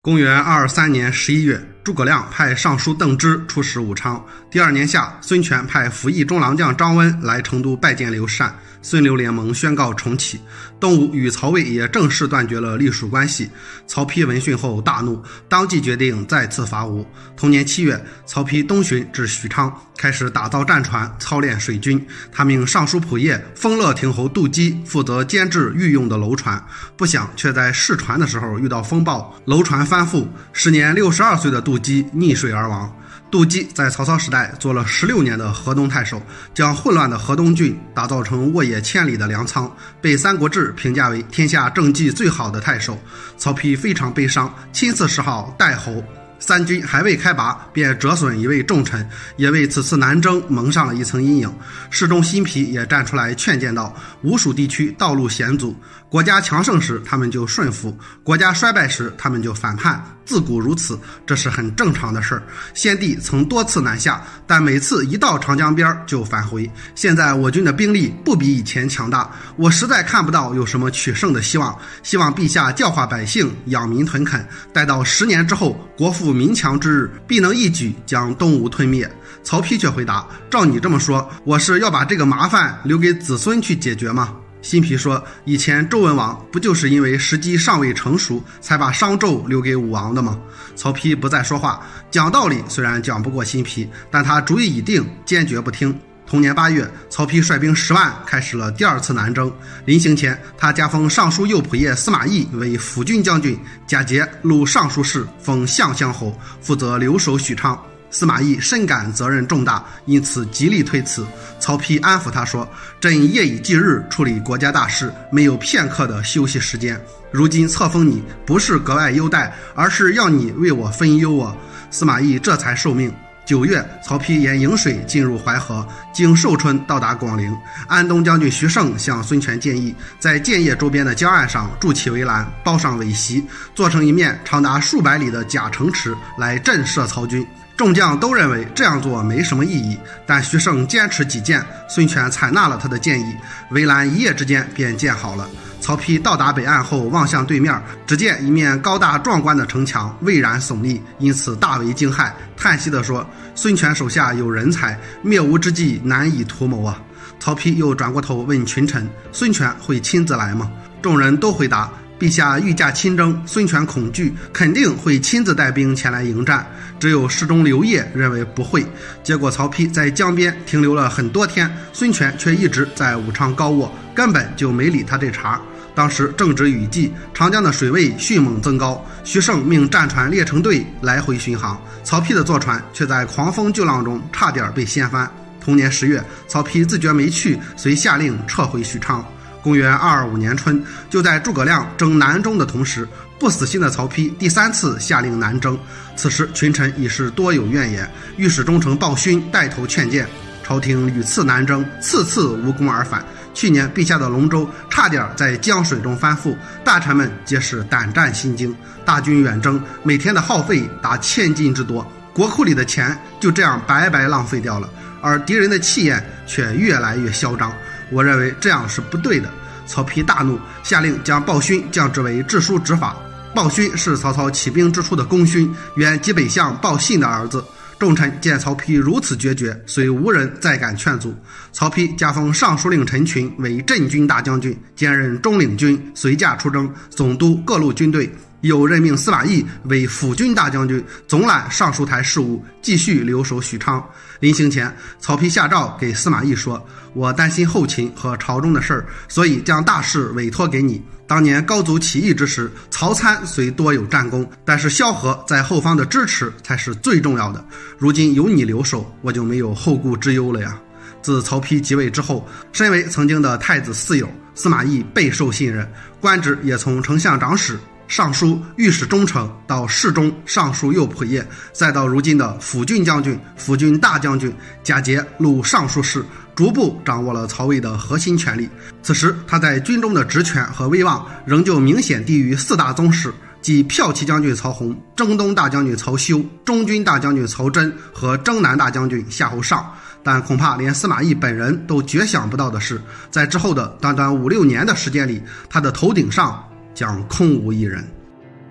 公元223年11月，诸葛亮派尚书邓芝出使武昌。第二年夏，孙权派辅义中郎将张温来成都拜见刘禅，孙刘联盟宣告重启。东吴与曹魏也正式断绝了隶属关系。曹丕闻讯后大怒，当即决定再次伐吴。同年7月，曹丕东巡至许昌，开始打造战船，操练水军。他命尚书仆射丰乐亭侯杜基负责监制御用的楼船，不想却在试船的时候遇到风暴，楼船翻覆，时年62岁的杜基溺水而亡。杜基在曹操时代做了16年的河东太守，将混乱的河东郡打造成沃野千里的粮仓，被《三国志》评价为天下政绩最好的太守。曹丕非常悲伤，亲自谥号代侯。三军还未开拔，便折损一位重臣，也为此次南征蒙上了一层阴影。侍中辛毗也站出来劝谏道：吴蜀地区道路险阻，国家强盛时他们就顺服，国家衰败时他们就反叛，自古如此，这是很正常的事儿。先帝曾多次南下，但每次一到长江边就返回。现在我军的兵力不比以前强大，我实在看不到有什么取胜的希望。希望陛下教化百姓，养民屯垦，待到10年之后，国富民强之日，必能一举将东吴吞灭。曹丕却回答：照你这么说，我是要把这个麻烦留给子孙去解决吗？辛毗说：以前周文王不就是因为时机尚未成熟，才把商纣留给武王的吗？曹丕不再说话，讲道理虽然讲不过辛毗，但他主意已定，坚决不听。同年8月，曹丕率兵10万开始了第二次南征。临行前，他加封尚书右仆射司马懿为辅军将军，假节录尚书事，封相乡侯，负责留守许昌。司马懿深感责任重大，因此极力推辞。曹丕安抚他说：朕夜以继日处理国家大事，没有片刻的休息时间。如今册封你，不是格外优待，而是要你为我分忧啊。司马懿这才受命。9月，曹丕沿颍水进入淮河，经寿春到达广陵。安东将军徐盛向孙权建议，在建业周边的江岸上筑起围栏，包上苇席，做成一面长达数百里的假城池，来震慑曹军。众将都认为这样做没什么意义，但徐盛坚持己见，孙权采纳了他的建议，围栏一夜之间便建好了。曹丕到达北岸后，望向对面，只见一面高大壮观的城墙巍然耸立，因此大为惊骇，叹息地说：孙权手下有人才，灭吴之计难以图谋啊。曹丕又转过头问群臣：孙权会亲自来吗？众人都回答：陛下御驾亲征，孙权恐惧，肯定会亲自带兵前来迎战。只有侍中刘烨认为不会。结果曹丕在江边停留了很多天，孙权却一直在武昌高卧，根本就没理他这茬。当时正值雨季，长江的水位迅猛增高，徐盛命战船列成队来回巡航，曹丕的坐船却在狂风巨浪中差点被掀翻。同年10月，曹丕自觉没趣，遂下令撤回许昌。公元225年春，就在诸葛亮征南征的同时，不死心的曹丕第3次下令南征。此时群臣已是多有怨言，御史中丞鲍勋带头劝谏，朝廷屡次南征，次次无功而返。去年陛下的龙舟差点在江水中翻覆，大臣们皆是胆战心惊。大军远征，每天的耗费达1000斤之多，国库里的钱就这样白白浪费掉了，而敌人的气焰却越来越嚣张。我认为这样是不对的。曹丕大怒，下令将鲍勋降职为治书执法。鲍勋是曹操起兵之初的功勋，原济北相鲍信的儿子。众臣见曹丕如此决绝，虽无人再敢劝阻。曹丕加封尚书令陈群为镇军大将军，兼任中领军，随驾出征，总督各路军队。又任命司马懿为辅军大将军，总揽尚书台事务，继续留守许昌。临行前，曹丕下诏给司马懿说：我担心后勤和朝中的事儿，所以将大事委托给你。当年高祖起义之时，曹参虽多有战功，但是萧何在后方的支持才是最重要的。如今有你留守，我就没有后顾之忧了呀。自曹丕即位之后，身为曾经的太子嗣友，司马懿备受信任，官职也从丞相长史、尚书、御史中丞到侍中、尚书右仆射，再到如今的辅军将军、辅军大将军，假节录尚书事，逐步掌握了曹魏的核心权力。此时他在军中的职权和威望仍旧明显低于4大宗室，即骠骑将军曹洪、征东大将军曹休、中军大将军曹真和征南大将军夏侯尚。但恐怕连司马懿本人都绝想不到的是，在之后的短短5-6年的时间里，他的头顶上将空无一人。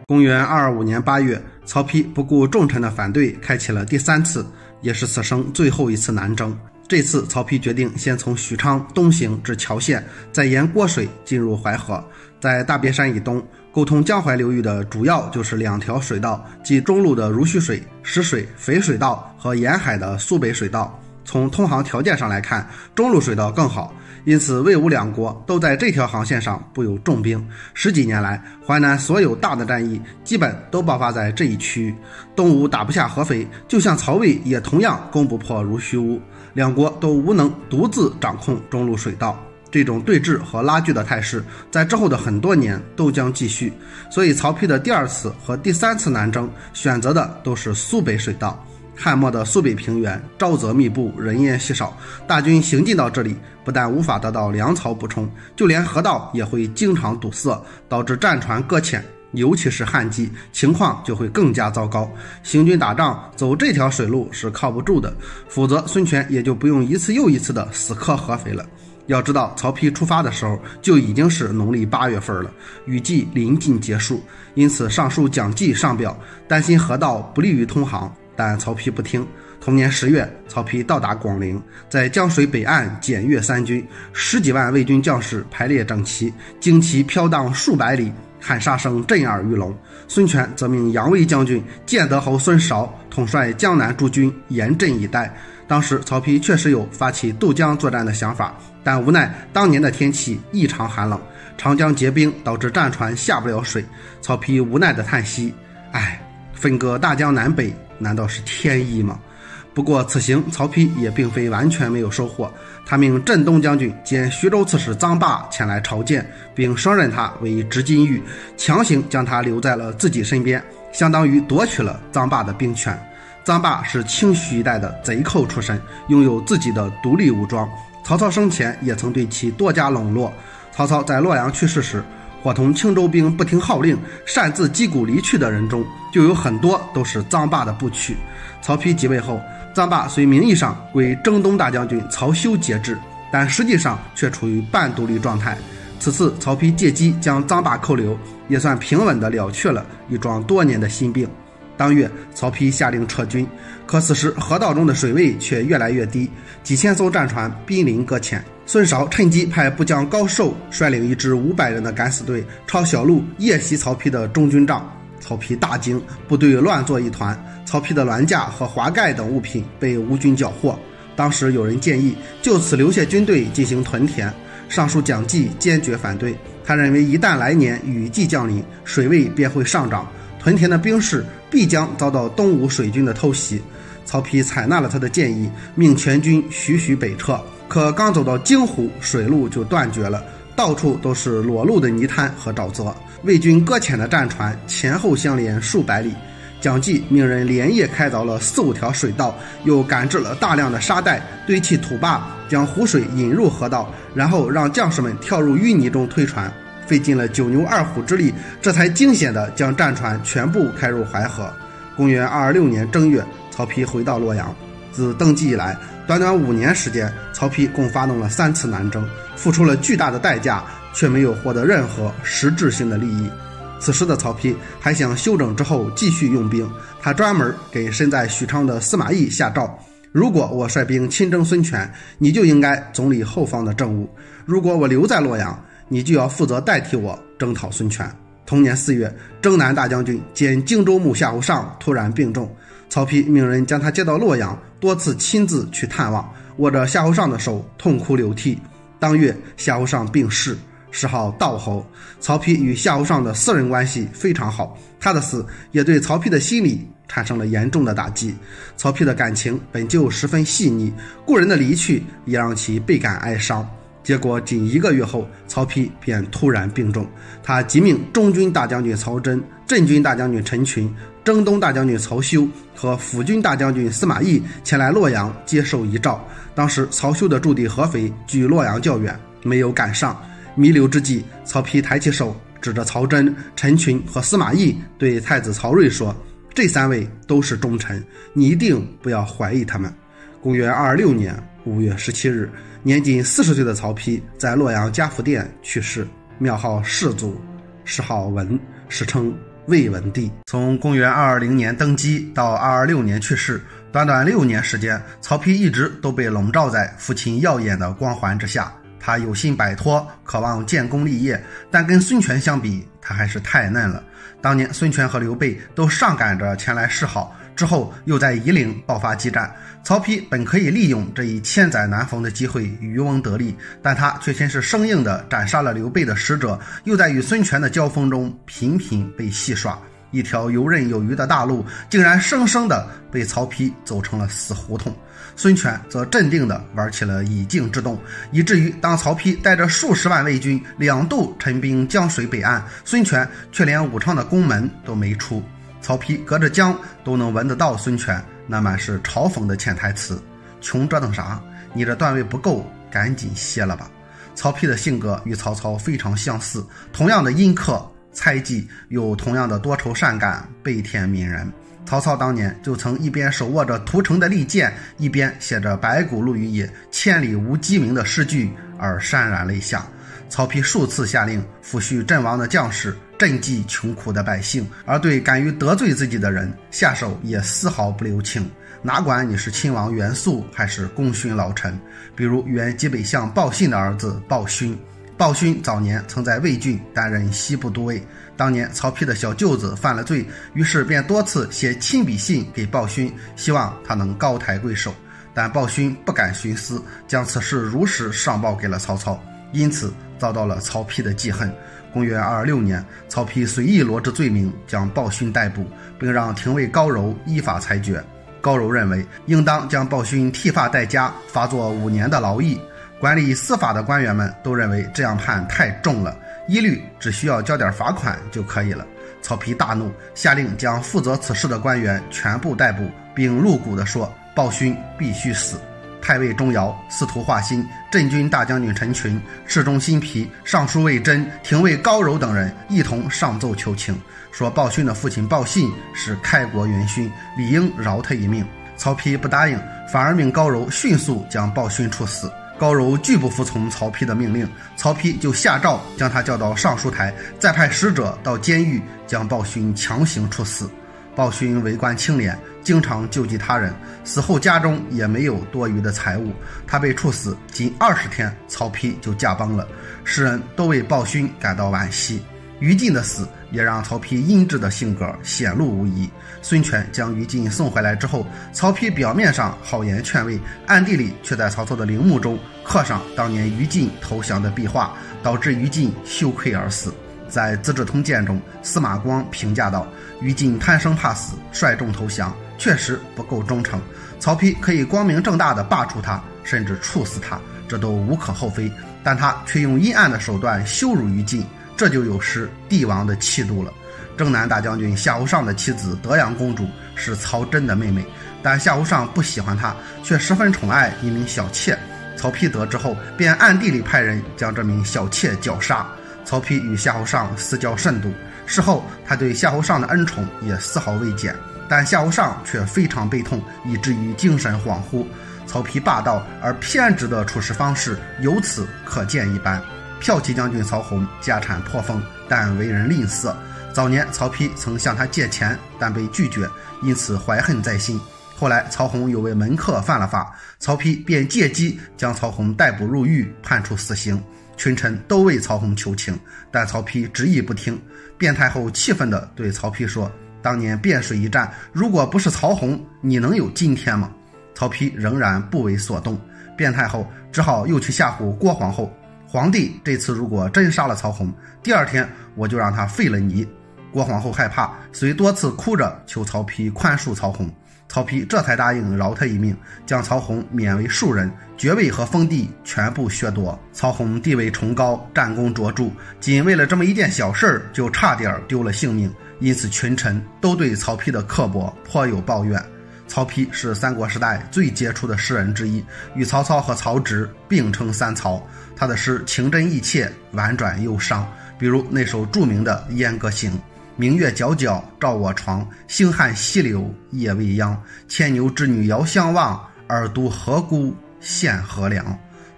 公元225年8月，曹丕不顾重臣的反对，开启了第3次，也是此生最后一次南征。这次曹丕决定先从许昌东行至谯县，再沿郭水进入淮河。在大别山以东，沟通江淮流域的主要就是2条水道，即中路的濡须水、石水、淝水道和沿海的苏北水道。从通航条件上来看，中路水道更好，因此魏吴两国都在这条航线上布有重兵。10几年来，淮南所有大的战役基本都爆发在这一区域。东吴打不下合肥，就像曹魏也同样攻不破濡须乌，两国都无能独自掌控中路水道。这种对峙和拉锯的态势在之后的很多年都将继续，所以曹丕的第2次和第3次南征选择的都是苏北水道。汉末的苏北平原沼泽密布，人烟稀少，大军行进到这里，不但无法得到粮草补充，就连河道也会经常堵塞，导致战船搁浅，尤其是旱季，情况就会更加糟糕。行军打仗走这条水路是靠不住的，否则孙权也就不用一次又一次的死磕合肥了。要知道，曹丕出发的时候就已经是农历8月份了，雨季临近结束，因此上书蒋济上表，担心河道不利于通航，但曹丕不听。同年10月，曹丕到达广陵，在江水北岸检阅三军，10几万魏军将士排列整齐，旌旗飘荡数百里，喊杀声震耳欲聋。孙权则命扬威将军建德侯孙韶统帅江南诸军，严阵以待。当时曹丕确实有发起渡江作战的想法，但无奈当年的天气异常寒冷，长江结冰，导致战船下不了水。曹丕无奈地叹息：唉，分割大江南北，难道是天意吗？不过此行曹丕也并非完全没有收获，他命镇东将军兼徐州刺史臧霸前来朝见，并升任他为执金御，强行将他留在了自己身边，相当于夺取了臧霸的兵权。臧霸是清徐一代的贼寇出身，拥有自己的独立武装，曹操生前也曾对其多加笼络。曹操在洛阳去世时，伙同青州兵不听号令，擅自击鼓离去的人中，就有很多都是臧霸的部曲。曹丕即位后，臧霸虽名义上归征东大将军曹休节制，但实际上却处于半独立状态。此次曹丕借机将臧霸扣留，也算平稳地了却了一桩多年的心病。当月，曹丕下令撤军，可此时河道中的水位却越来越低，几千艘战船濒临搁浅。孙韶趁机派部将高寿率领一支500人的敢死队抄小路夜袭曹丕的中军帐。曹丕大惊，部队乱作一团，曹丕的銮驾和华盖等物品被吴军缴获。当时有人建议就此留下军队进行屯田，尚书蒋济坚决反对，他认为一旦来年雨季降临，水位便会上涨，屯田的兵士必将遭到东吴水军的偷袭。曹丕采纳了他的建议，命全军徐北撤。可刚走到荆湖，水路就断绝了，到处都是裸露的泥滩和沼泽，魏军搁浅的战船前后相连数百里。蒋济命人连夜开凿了4、5条水道，又赶制了大量的沙袋，堆砌土坝，将湖水引入河道，然后让将士们跳入淤泥中推船，费尽了9牛2虎之力，这才惊险地将战船全部开入淮河。公元226年正月，曹丕回到洛阳。自登基以来，短短5年时间，曹丕共发动了3次南征，付出了巨大的代价，却没有获得任何实质性的利益。此时的曹丕还想休整之后继续用兵，他专门给身在许昌的司马懿下诏：如果我率兵亲征孙权，你就应该总理后方的政务；如果我留在洛阳，你就要负责代替我征讨孙权。同年4月，征南大将军兼荆州牧夏侯尚突然病重，曹丕命人将他接到洛阳，多次亲自去探望，握着夏侯尚的手痛哭流涕。当月，夏侯尚病逝，谥号道侯。曹丕与夏侯尚的私人关系非常好，他的死也对曹丕的心理产生了严重的打击。曹丕的感情本就十分细腻，故人的离去也让其倍感哀伤。结果仅1个月后，曹丕便突然病重，他即命中军大将军曹真、镇军大将军陈群、征东大将军曹休和辅军大将军司马懿前来洛阳接受遗诏。当时曹休的驻地合肥距洛阳较远，没有赶上。弥留之际，曹丕抬起手指着曹真、陈群和司马懿，对太子曹睿说：这3位都是忠臣，你一定不要怀疑他们。公元226年5月17日，年仅40岁的曹丕在洛阳嘉福殿去世，庙号世祖，谥号文，史称魏文帝。从公元220年登基到226年去世，短短6年时间，曹丕一直都被笼罩在父亲耀眼的光环之下。他有心摆脱，渴望建功立业，但跟孙权相比，他还是太嫩了。当年孙权和刘备都上赶着前来示好，之后又在夷陵爆发激战。曹丕本可以利用这一千载难逢的机会渔翁得利，但他却先是生硬地斩杀了刘备的使者，又在与孙权的交锋中频频被戏耍。一条游刃有余的大路，竟然生生地被曹丕走成了死胡同。孙权则镇定地玩起了以静制动，以至于当曹丕带着数十万魏军2度陈兵江水北岸，孙权却连武昌的宫门都没出。曹丕隔着江都能闻得到孙权那满是嘲讽的潜台词：穷折腾啥？你这段位不够，赶紧歇了吧。曹丕的性格与曹操非常相似，同样的阴刻猜忌，有同样的多愁善感，悲天悯人。曹操当年就曾一边手握着屠城的利剑，一边写着白骨露于野，千里无鸡鸣的诗句而潸然泪下。曹丕数次下令抚恤阵亡的将士，赈济穷苦的百姓，而对敢于得罪自己的人，下手也丝毫不留情，哪管你是亲王袁术还是功勋老臣。比如原济北相鲍信的儿子鲍勋，鲍勋早年曾在魏郡担任西部都尉，当年曹丕的小舅子犯了罪，于是便多次写亲笔信给鲍勋，希望他能高抬贵手，但鲍勋不敢徇私，将此事如实上报给了曹操，因此遭到了曹丕的记恨。公元226年，曹丕随意罗织罪名，将鲍勋逮捕，并让廷尉高柔依法裁决。高柔认为应当将鲍勋剃发代家，罚作5年的劳役。管理司法的官员们都认为这样判太重了，一律只需要交点罚款就可以了。曹丕大怒，下令将负责此事的官员全部逮捕，并露骨地说鲍勋必须死。太尉钟繇、司徒华歆、镇军大将军陈群、侍中辛毗、尚书魏征、廷尉高柔等人一同上奏求情，说鲍勋的父亲鲍信是开国元勋，理应饶他一命。曹丕不答应，反而命高柔迅速将鲍勋处死。高柔拒不服从曹丕的命令，曹丕就下诏将他叫到上书台，再派使者到监狱将鲍勋强行处死。鲍勋为官清廉，经常救济他人，死后家中也没有多余的财物。他被处死仅20天，曹丕就驾崩了，世人都为鲍勋感到惋惜。于禁的死也让曹丕阴鸷的性格显露无遗。孙权将于禁送回来之后，曹丕表面上好言劝慰，暗地里却在曹操的陵墓中刻上当年于禁投降的壁画，导致于禁羞愧而死。在《资治通鉴》中，司马光评价道：于禁贪生怕死，率众投降，确实不够忠诚。曹丕可以光明正大地罢黜他，甚至处死他，这都无可厚非，但他却用阴暗的手段羞辱于禁，这就有失帝王的气度了。征南大将军夏侯尚的妻子德阳公主是曹真的妹妹，但夏侯尚不喜欢她，却十分宠爱一名小妾。曹丕得知后，便暗地里派人将这名小妾绞杀。曹丕与夏侯尚私交甚笃，事后他对夏侯尚的恩宠也丝毫未减，但夏侯尚却非常悲痛，以至于精神恍惚。曹丕霸道而偏执的处事方式由此可见一斑。骠骑将军曹洪家产颇丰，但为人吝啬。早年曹丕曾向他借钱，但被拒绝，因此怀恨在心。后来曹洪有位门客犯了法，曹丕便借机将曹洪逮捕入狱，判处死刑。群臣都为曹洪求情，但曹丕执意不听。卞太后气愤地对曹丕说：当年汴水一战，如果不是曹洪，你能有今天吗？曹丕仍然不为所动。卞太后只好又去吓唬郭皇后，皇帝这次如果真杀了曹洪，第2天我就让他废了你。郭皇后害怕，遂多次哭着求曹丕宽恕曹洪。曹丕这才答应饶他一命，将曹洪免为庶人，爵位和封地全部削夺。曹洪地位崇高，战功卓著，仅为了这么一件小事就差点丢了性命，因此群臣都对曹丕的刻薄颇有抱怨。曹丕是三国时代最杰出的诗人之一，与曹操和曹植并称三曹。他的诗情真意切，婉转忧伤，比如那首著名的《燕歌行》：明月皎皎照我床，星汉西流夜未央。牵牛织女遥相望，尔独何辜献何良。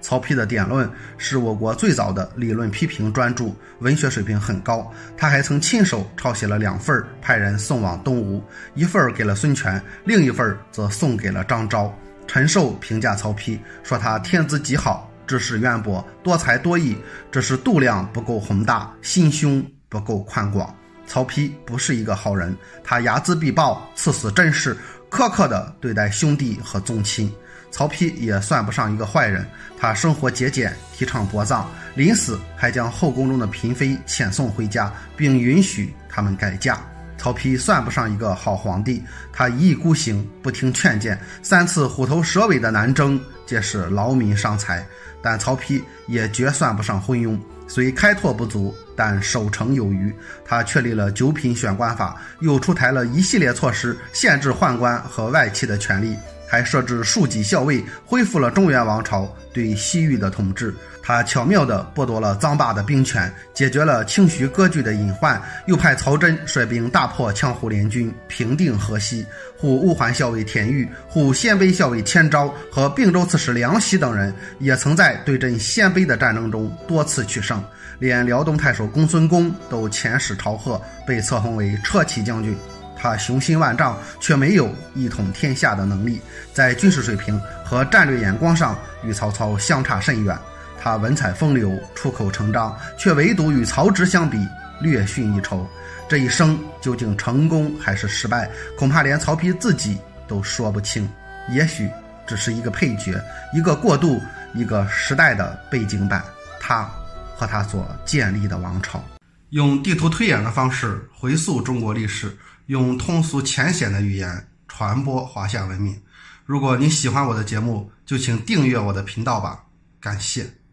曹丕的《典论》是我国最早的理论批评专著，文学水平很高。他还曾亲手抄写了2份，派人送往东吴，一份给了孙权，另一份则送给了张昭。陈寿评价曹丕说他天资极好，知识渊博，多才多艺，只是度量不够宏大，心胸不够宽广。曹丕不是一个好人，他睚眦必报，刺死甄氏，苛刻地对待兄弟和宗亲。曹丕也算不上一个坏人，他生活节俭，提倡薄葬，临死还将后宫中的嫔妃遣送回家，并允许他们改嫁。曹丕算不上一个好皇帝，他一意孤行，不听劝谏，3次虎头蛇尾的南征皆是劳民伤财。但曹丕也绝算不上昏庸，虽开拓不足，但守成有余。他确立了9品选官法，又出台了一系列措施，限制宦官和外戚的权利，还设置庶几校尉，恢复了中原王朝对西域的统治。他巧妙地剥夺了臧霸的兵权，解决了清徐割据的隐患，又派曹真率兵大破羌胡联军，平定河西。护乌桓校尉田豫、护鲜卑校尉千昭和并州刺史梁奚等人也曾在对阵鲜卑的战争中多次取胜，连辽东太守公孙恭都遣使朝贺，被册封为车骑将军。他雄心万丈，却没有一统天下的能力，在军事水平和战略眼光上与曹操相差甚远。他文采风流，出口成章，却唯独与曹植相比略逊一筹。这一生究竟成功还是失败，恐怕连曹丕自己都说不清。也许只是一个配角，一个过渡，一个时代的背景板，他和他所建立的王朝。用地图推演的方式回溯中国历史，用通俗浅显的语言传播华夏文明。如果你喜欢我的节目，就请订阅我的频道吧，感谢。